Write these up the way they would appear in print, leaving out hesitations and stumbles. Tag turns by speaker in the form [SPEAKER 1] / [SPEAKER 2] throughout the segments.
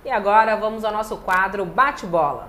[SPEAKER 1] E agora vamos ao nosso quadro Bate-Bola.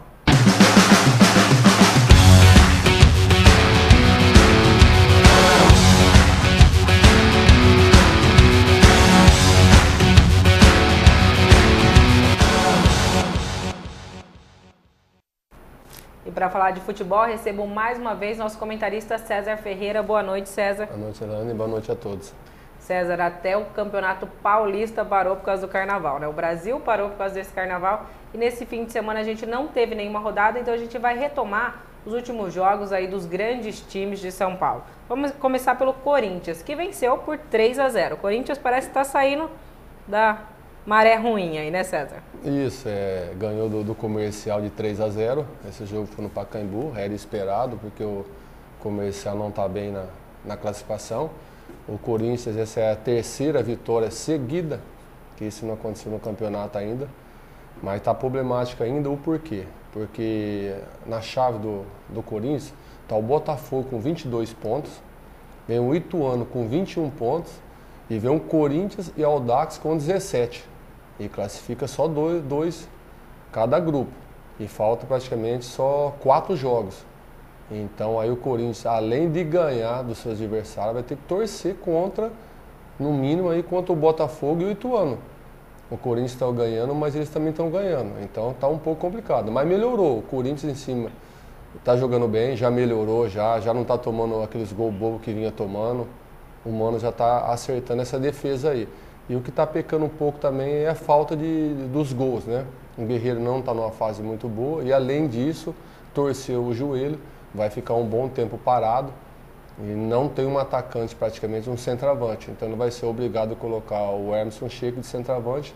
[SPEAKER 1] E para falar de futebol, recebo mais uma vez nosso comentarista César Ferreira. Boa noite, César.
[SPEAKER 2] Boa noite, Elane, e boa noite a todos.
[SPEAKER 1] César, até o Campeonato Paulista parou por causa do Carnaval, né? O Brasil parou por causa desse Carnaval e nesse fim de semana a gente não teve nenhuma rodada, então a gente vai retomar os últimos jogos aí dos grandes times de São Paulo. Vamos começar pelo Corinthians, que venceu por 3-0. O Corinthians parece estar saindo da maré ruim aí, né, César?
[SPEAKER 2] Isso, ganhou do Comercial de 3-0. Esse jogo foi no Pacaembu, era esperado, porque o Comercial não está bem na classificação. O Corinthians, essa é a terceira vitória seguida, que isso não aconteceu no campeonato ainda. Mas está problemático ainda o porquê. Porque na chave do Corinthians está o Botafogo com 22 pontos, vem o Ituano com 21 pontos e vem o Corinthians e o Audax com 17. E classifica só dois cada grupo. E falta praticamente só 4 jogos. Então aí o Corinthians, além de ganhar dos seus adversários, vai ter que torcer contra, no mínimo, aí, contra o Botafogo e o Ituano. O Corinthians está ganhando, mas eles também estão ganhando. Então está um pouco complicado. Mas melhorou. O Corinthians em cima está jogando bem, já melhorou, já não está tomando aqueles gols bobos que vinha tomando. O Mano já está acertando essa defesa aí. E o que está pecando um pouco também é a falta dos gols, né? O Guerreiro não está numa fase muito boa e, além disso, torceu o joelho, vai ficar um bom tempo parado e não tem um atacante, praticamente um centroavante. Então ele vai ser obrigado a colocar o Emerson Sheik de centroavante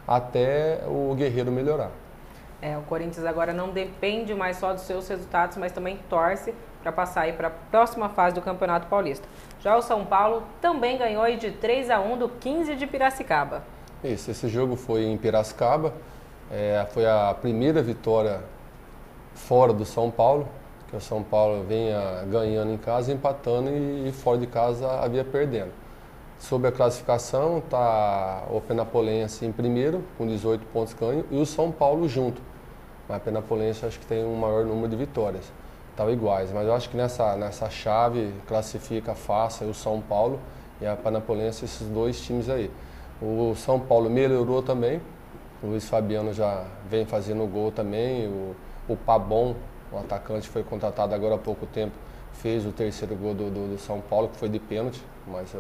[SPEAKER 2] até o Guerreiro melhorar.
[SPEAKER 1] O Corinthians agora não depende mais só dos seus resultados, mas também torce para passar aí para a próxima fase do Campeonato Paulista. Já o São Paulo também ganhou aí de 3-1 do 15 de Piracicaba.
[SPEAKER 2] Isso, esse jogo foi em Piracicaba, foi a primeira vitória fora do São Paulo, que o São Paulo vinha ganhando em casa, empatando e fora de casa havia perdendo. Sobre a classificação, está o Penapolense em primeiro, com 18 pontos ganhos, e o São Paulo junto. Mas a Penapolense acho que tem um maior número de vitórias. Estavam iguais, mas eu acho que nessa chave classifica fácil o São Paulo e a Penapolense, esses dois times aí. O São Paulo melhorou também, o Luiz Fabiano já vem fazendo gol também, o Pabon, o atacante, foi contratado agora há pouco tempo, fez o terceiro gol do São Paulo, que foi de pênalti, mas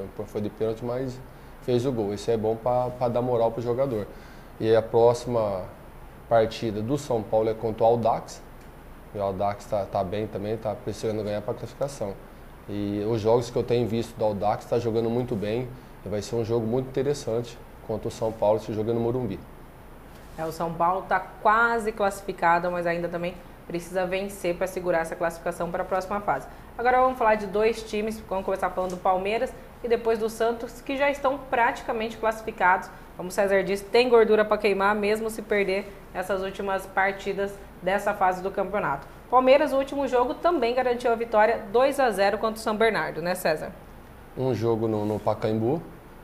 [SPEAKER 2] fez o gol. Isso é bom para dar moral para o jogador. E a próxima partida do São Paulo é contra o Audax. E o Audax está bem também, está precisando ganhar para a classificação. E os jogos que eu tenho visto do Audax está jogando muito bem e vai ser um jogo muito interessante contra o São Paulo, se joga no Morumbi.
[SPEAKER 1] O São Paulo está quase classificado, mas ainda também precisa vencer para segurar essa classificação para a próxima fase. Agora vamos falar de dois times, vamos começar falando do Palmeiras e depois do Santos, que já estão praticamente classificados. Como o César disse, tem gordura para queimar, mesmo se perder essas últimas partidas dessa fase do campeonato. Palmeiras, o último jogo, também garantiu a vitória 2-0 contra o São Bernardo, né, César?
[SPEAKER 2] Um jogo no Pacaembu,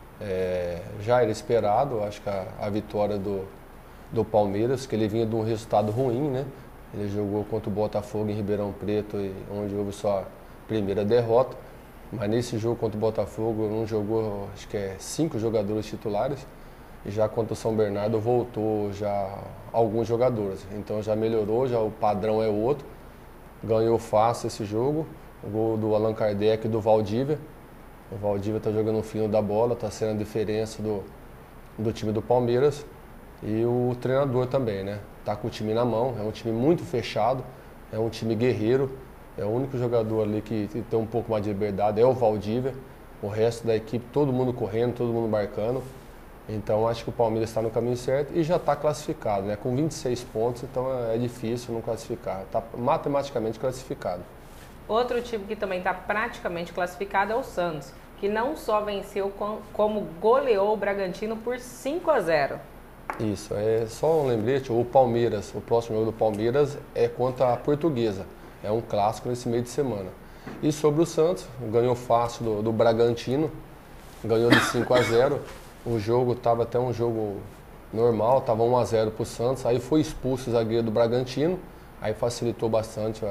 [SPEAKER 2] já era esperado, acho que a vitória do Palmeiras, que ele vinha de um resultado ruim, né? Ele jogou contra o Botafogo em Ribeirão Preto, onde houve só a primeira derrota. Mas nesse jogo contra o Botafogo, não jogou, acho que 5 jogadores titulares. E já contra o São Bernardo voltou já alguns jogadores. Então já melhorou, já o padrão é outro. Ganhou fácil esse jogo. O gol do Allan Kardec e do Valdívia. O Valdívia está jogando o fino da bola, está sendo a diferença do time do Palmeiras. E o treinador também, né? Tá com o time na mão, é um time muito fechado, é um time guerreiro, é o único jogador ali que tem um pouco mais de liberdade, é o Valdívia, o resto da equipe, todo mundo correndo, todo mundo marcando. Então acho que o Palmeiras está no caminho certo e já está classificado, né? Com 26 pontos, então é difícil não classificar, está matematicamente classificado.
[SPEAKER 1] Outro time que também está praticamente classificado é o Santos, que não só venceu, como goleou o Bragantino por 5-0.
[SPEAKER 2] Isso, é só um lembrete, o Palmeiras, o próximo jogo do Palmeiras é contra a Portuguesa, é um clássico nesse meio de semana. E sobre o Santos, ganhou fácil do Bragantino, ganhou de 5-0, o jogo estava até um jogo normal, estava 1 a 0 para o Santos, aí foi expulso o zagueiro do Bragantino, aí facilitou bastante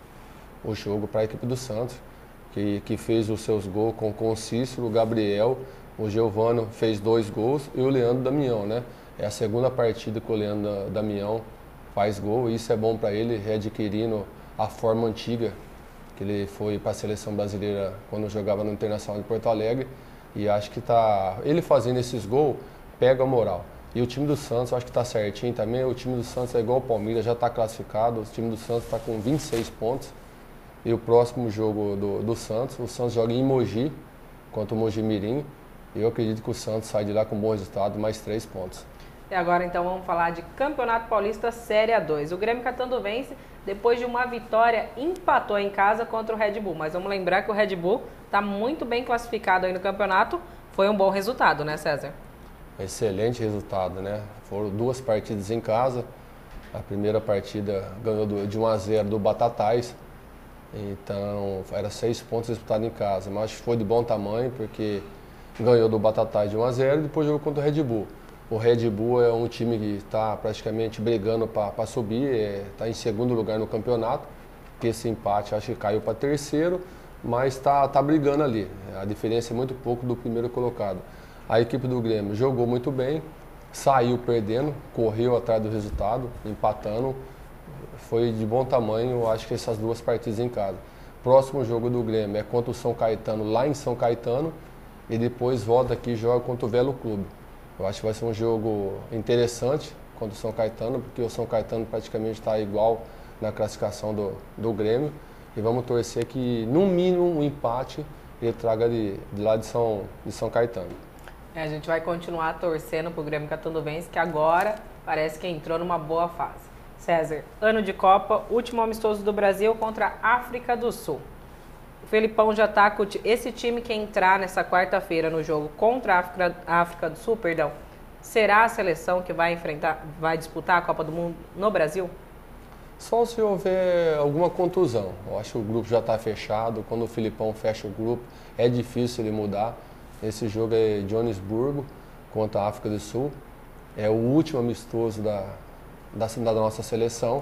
[SPEAKER 2] o jogo para a equipe do Santos, que fez os seus gols com o Cícero, o Gabriel, o Giovano fez 2 gols e o Leandro Damião, né? É a segunda partida que o Leandro Damião faz gol e isso é bom para ele, readquirindo a forma antiga, que ele foi para a seleção brasileira quando jogava no Internacional de Porto Alegre, e acho que ele fazendo esses gols pega a moral. E o time do Santos, acho que está certinho também. O time do Santos é igual o Palmeiras, já está classificado. O time do Santos está com 26 pontos. E o próximo jogo do Santos, o Santos joga em Mogi, contra o Mogi Mirim. E eu acredito que o Santos sai de lá com um bom resultado, mais 3 pontos.
[SPEAKER 1] E agora então vamos falar de Campeonato Paulista Série A2. O Grêmio Catanduvense, depois de uma vitória, empatou em casa contra o Red Bull. Mas vamos lembrar que o Red Bull está muito bem classificado aí no campeonato. Foi um bom resultado, né, César?
[SPEAKER 2] Excelente resultado, né? Foram 2 partidas em casa. A primeira partida ganhou de 1 a 0 do Batatais. Então, era 6 pontos disputados em casa. Mas acho que foi de bom tamanho, porque ganhou do Batatais de 1 a 0 e depois jogou contra o Red Bull. O Red Bull é um time que está praticamente brigando para subir, está em segundo lugar no campeonato. Que esse empate acho que caiu para terceiro, mas está brigando ali. A diferença é muito pouco do primeiro colocado. A equipe do Grêmio jogou muito bem, saiu perdendo, correu atrás do resultado, empatando. Foi de bom tamanho, acho que essas 2 partidas em casa. Próximo jogo do Grêmio é contra o São Caetano, lá em São Caetano, e depois volta aqui e joga contra o Velo Clube. Eu acho que vai ser um jogo interessante contra o São Caetano, porque o São Caetano praticamente está igual na classificação do Grêmio. E vamos torcer que, no mínimo, um empate ele traga de lá de São Caetano.
[SPEAKER 1] A gente vai continuar torcendo para o Grêmio Catanduvense, que agora parece que entrou numa boa fase. César, ano de Copa, último amistoso do Brasil contra a África do Sul. O Felipão já está com esse time que entrar nessa quarta-feira no jogo contra a África do Sul, será a seleção que vai disputar a Copa do Mundo no Brasil?
[SPEAKER 2] Só se houver alguma contusão. Eu acho que o grupo já está fechado. Quando o Felipão fecha o grupo, é difícil ele mudar. Esse jogo é Joanesburgo contra a África do Sul. É o último amistoso da nossa seleção.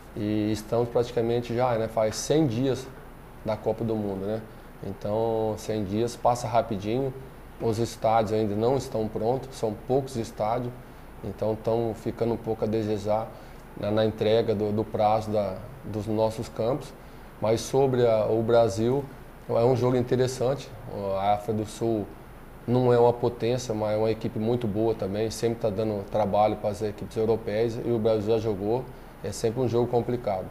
[SPEAKER 2] E estamos praticamente já, né, faz 100 dias da Copa do Mundo, né? Então, 100 dias passa rapidinho. Os estádios ainda não estão prontos, são poucos estádios. Então, estão ficando um pouco a desejar na entrega do prazo dos nossos campos. Mas sobre o Brasil, é um jogo interessante. A África do Sul não é uma potência, mas é uma equipe muito boa também. Sempre está dando trabalho para as equipes europeias e o Brasil já jogou. É sempre um jogo complicado.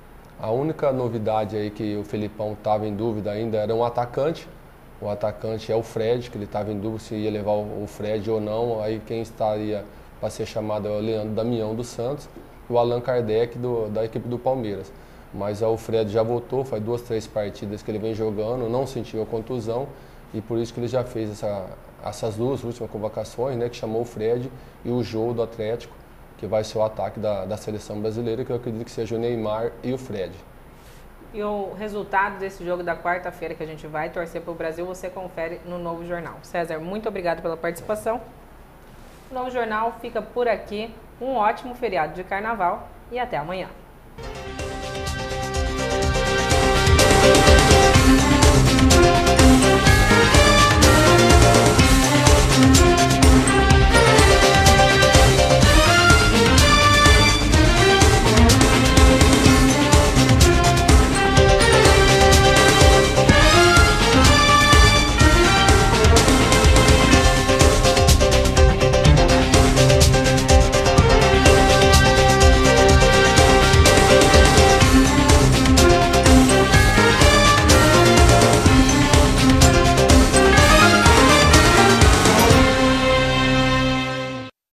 [SPEAKER 2] A única novidade aí que o Felipão estava em dúvida ainda era um atacante. O atacante é o Fred, que ele estava em dúvida se ia levar o Fred ou não. Aí quem estaria para ser chamado é o Leandro Damião do Santos e o Allan Kardec da equipe do Palmeiras. Mas o Fred já voltou, faz 2, 3 partidas que ele vem jogando, não sentiu a contusão e por isso que ele já fez essas 2 últimas convocações, né, que chamou o Fred e o Jô do Atlético, que vai ser o ataque da seleção brasileira, que eu acredito que seja o Neymar e o Fred.
[SPEAKER 1] E o resultado desse jogo da quarta-feira que a gente vai torcer para o Brasil, você confere no Novo Jornal. César, muito obrigado pela participação. O Novo Jornal fica por aqui. Um ótimo feriado de carnaval e até amanhã.